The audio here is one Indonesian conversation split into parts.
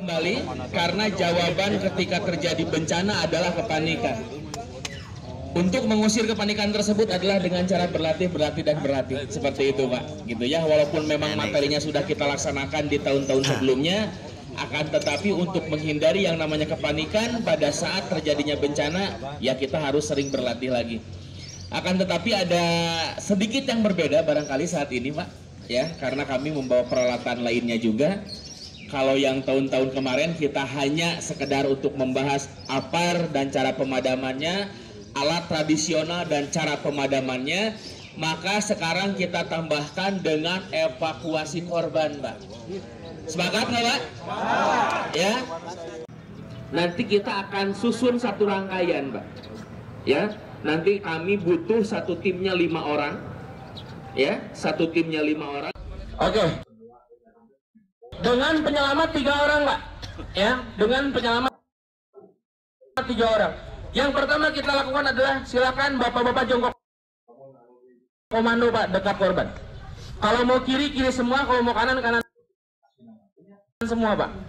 kembali karena jawaban ketika terjadi bencana adalah kepanikan. Untuk mengusir kepanikan tersebut adalah dengan cara berlatih seperti itu, Pak. Gitu ya. Walaupun memang materinya sudah kita laksanakan di tahun-tahun sebelumnya, akan tetapi untuk menghindari yang namanya kepanikan pada saat terjadinya bencana, ya kita harus sering berlatih lagi. Akan tetapi ada sedikit yang berbeda barangkali saat ini, Pak, ya, karena kami membawa peralatan lainnya juga. Kalau yang tahun-tahun kemarin kita hanya sekedar untuk membahas APAR dan cara pemadamannya, alat tradisional dan cara pemadamannya, maka sekarang kita tambahkan dengan evakuasi korban, Pak. Sepakat nggak, Pak? Ya. Nanti kita akan susun satu rangkaian, Pak. Ya. Nanti kami butuh satu timnya 5 orang. Ya, satu timnya 5 orang. Oke. Dengan penyelamat 3 orang, Pak. Ya, dengan penyelamat 3 orang. Yang pertama kita lakukan adalah silakan bapak-bapak jongkok komando, Pak, dekat korban. Kalau mau kiri semua, kalau mau kanan semua, Pak.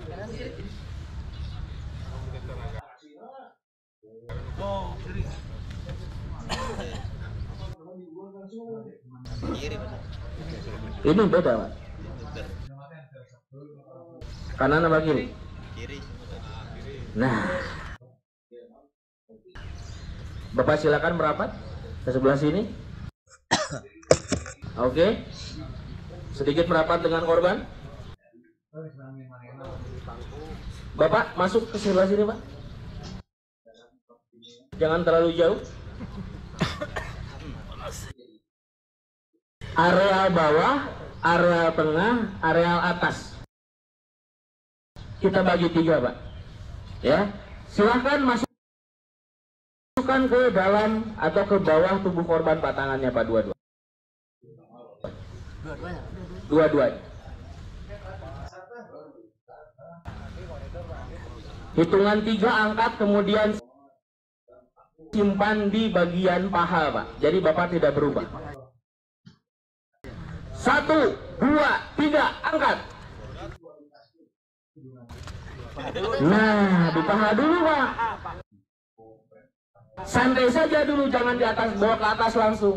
Ini beda, Pak. Kanan apa kiri? Kiri. Nah, Bapak silakan merapat ke sebelah sini. Oke. Sedikit merapat dengan korban. Bapak masuk ke sebelah sini, Pak. Jangan terlalu jauh. Areal bawah, areal tengah, areal atas. Kita bagi 3, Pak. Ya, silahkan masukkan ke dalam atau ke bawah tubuh korban, Pak, tangannya, Pak, dua-duanya. Hitungan 3 angkat, kemudian simpan di bagian paha, Pak. Jadi Bapak tidak berubah. 1, 2, 3, angkat. Nah, di paha dulu, Pak. Santai saja dulu, jangan di atas, bawa ke atas langsung.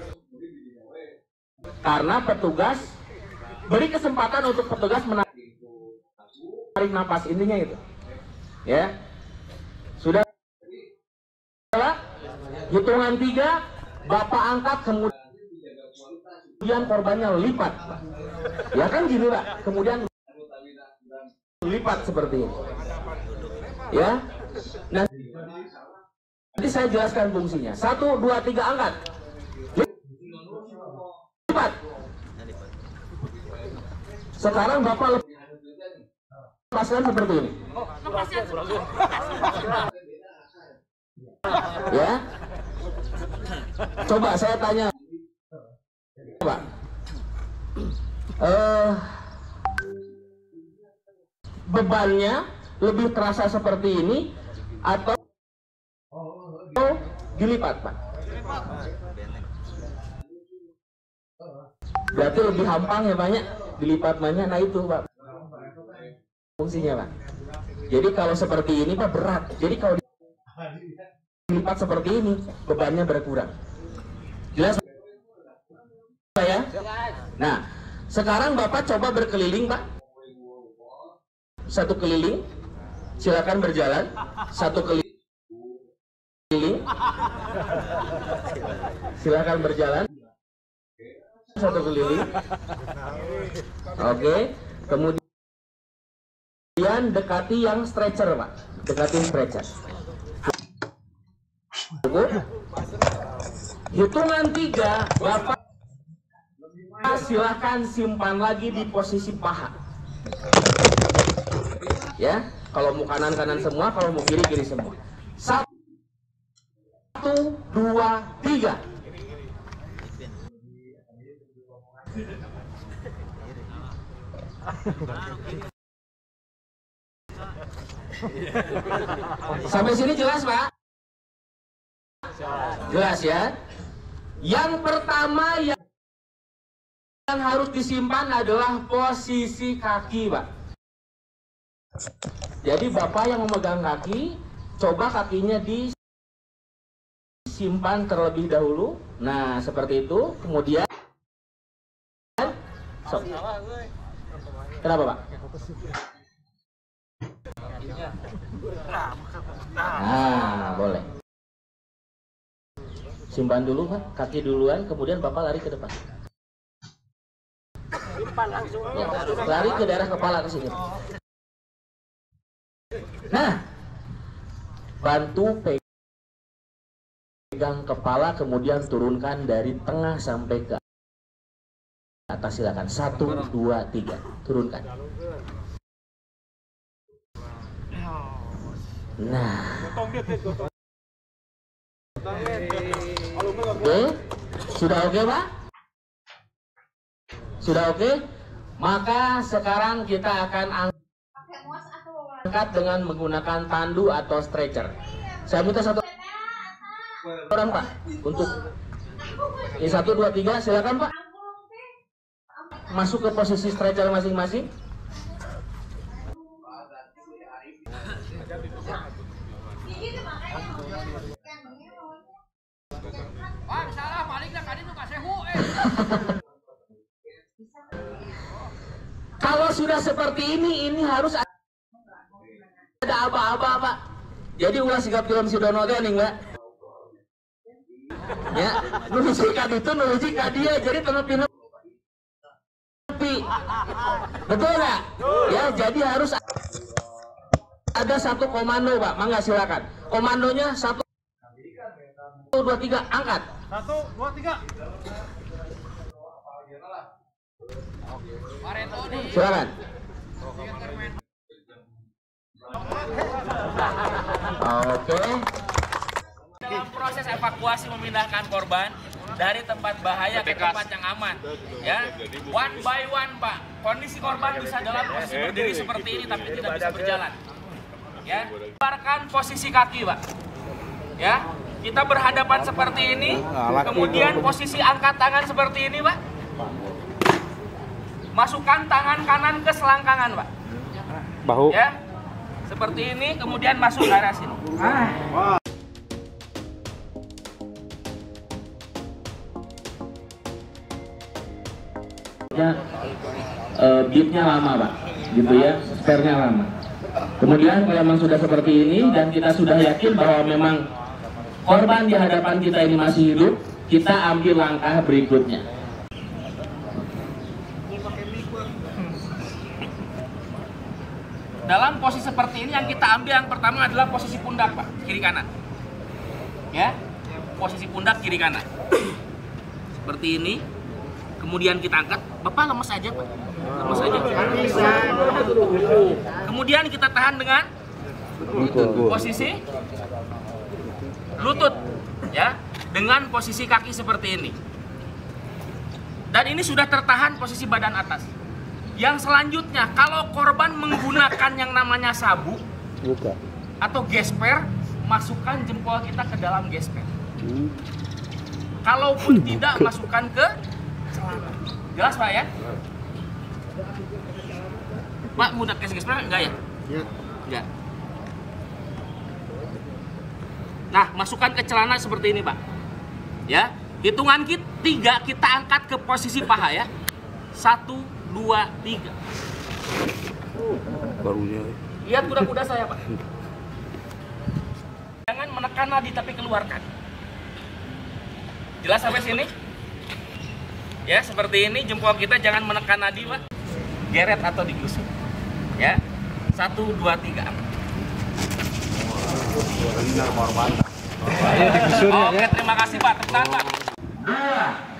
Karena petugas, beri kesempatan untuk petugas menarik napas, intinya itu. Ya. Sudah, Pak? Hitungan 3, Bapak angkat, kemudian korbannya lipat, Pak. Ya kan gini, Pak. Kemudian lipat seperti ini. Ya. Nanti saya jelaskan fungsinya. 1, 2, 3, angkat. Lipat. Sekarang Bapak lepaskan seperti ini. Ya. Coba saya tanya, Pak. Bebannya lebih terasa seperti ini atau dilipat, Pak? Berarti lebih hampang ya, banyak dilipat banyak. Nah itu, Pak, fungsinya, Pak. Jadi kalau seperti ini, Pak, berat. Jadi kalau dilipat seperti ini, bebannya berkurang. Jelas, ya? Nah, sekarang Bapak coba berkeliling, Pak. 1 keliling, silakan berjalan. 1 keliling, silakan berjalan. 1 keliling. Oke, kemudian dekati yang stretcher, Pak. Dekati stretcher. Hitungan 3, Bapak silakan simpan lagi di posisi paha. Ya, kalau mau kanan semua, kalau mau kiri semua. 1, 2, 3. Sampai sini jelas, Pak? Jelas ya? Yang pertama yang harus disimpan adalah posisi kaki, Pak. Jadi Bapak yang memegang kaki, coba kakinya disimpan terlebih dahulu. Nah, seperti itu. Kemudian kenapa, Pak? Nah, boleh. Simpan dulu, Pak. Kaki duluan, kemudian Bapak lari ke depan. Ya, lari ke daerah kepala ke sini. Nah, bantu pegang kepala, kemudian turunkan dari tengah sampai ke atas. Silakan. 1, 2, 3. Turunkan. Nah. Oke. Sudah oke, Pak? Sudah oke? Maka sekarang kita akan angkat dengan menggunakan tandu atau stretcher. Saya minta satu orang, Pak, untuk ini 1, 2, 3. Silakan, Pak. Masuk ke posisi stretcher masing-masing. Kalau sudah seperti ini harus ada apa-apa, Pak. Jadi ulah sikap film si Dono teh nih, Mbak. Ya, nurusikan itu nurusikan dia, jadi tenepi. Betul nggak? Ya, jadi harus ada satu komando, Pak. Mangga silakan. Komandonya 1, 2, 3, angkat. 1, 2, 3. Silakan. Oke. Dalam proses evakuasi memindahkan korban dari tempat bahaya ke tempat yang aman, ya, one by one, Pak. Kondisi korban bisa dalam posisi berdiri seperti ini tapi tidak bisa berjalan, ya. Lebarkan posisi kaki, Pak, ya. Kita berhadapan seperti ini, kemudian posisi angkat tangan seperti ini, Pak. Masukkan tangan kanan ke selangkangan, Pak. Bahu. Ya, seperti ini, kemudian masuk ke arah sini. Ya, bitnya lama, Pak, gitu ya, spare-nya lama. Kemudian kalau memang sudah seperti ini dan kita sudah yakin bahwa memang korban di hadapan kita ini masih hidup, kita ambil langkah berikutnya. Dalam posisi seperti ini yang kita ambil yang pertama adalah posisi pundak, Pak, kiri kanan. Ya, posisi pundak kiri kanan. Seperti ini. Kemudian kita angkat. Bapak lemes aja, Pak. Lemes aja. Kemudian kita tahan dengan posisi lutut, ya, dengan posisi kaki seperti ini. Dan ini sudah tertahan posisi badan atas. Yang selanjutnya, kalau korban menggunakan yang namanya sabuk atau gesper, masukkan jempol kita ke dalam gesper. Kalaupun tidak, masukkan ke celana. Jelas, Pak, ya? Pak, mudah ke gesper enggak ya? Enggak. Nah, masukkan ke celana seperti ini, Pak. Ya, hitungan 3 kita angkat ke posisi paha, ya. 1, 2, 3. Barunya. Lihat kuda-kuda saya, Pak. Jangan menekan nadi tapi keluarkan. Jelas sampai sini? Ya, seperti ini jempol kita jangan menekan nadi, Pak. Geret atau digusur. Ya. 1, 2, 3. Oke, terima kasih, Pak. Tepuk tangan, Pak. 2